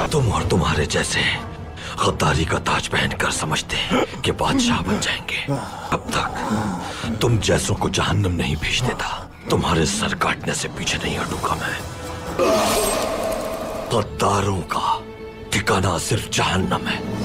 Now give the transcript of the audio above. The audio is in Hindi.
तुम और तुम्हारे जैसे गद्दारी का ताज पहनकर समझते कि बादशाह बन जाएंगे। अब तक तुम जैसों को जहन्नम नहीं भेज देता। तुम्हारे सर काटने से पीछे नहीं हटूंगा मैं। गद्दारों का ठिकाना सिर्फ जहन्नम है।